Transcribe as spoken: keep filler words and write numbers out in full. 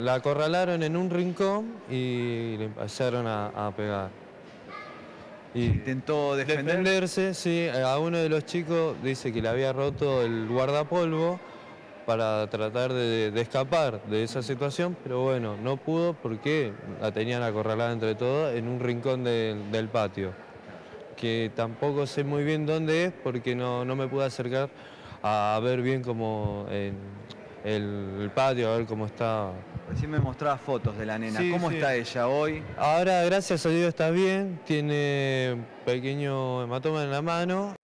La acorralaron en un rincón y le empezaron a, a pegar. Y ¿Intentó defender? defenderse, sí. A uno de los chicos dice que le había roto el guardapolvo para tratar de, de escapar de esa situación, pero bueno, no pudo porque la tenían acorralada entre todos en un rincón de, del patio, que tampoco sé muy bien dónde es porque no, no me pude acercar a ver bien como en el, el patio, a ver cómo está. Recién me mostraba fotos de la nena. Sí, ¿Cómo sí. está ella hoy? Ahora, gracias a Dios, está bien, tiene un pequeño hematoma en la mano.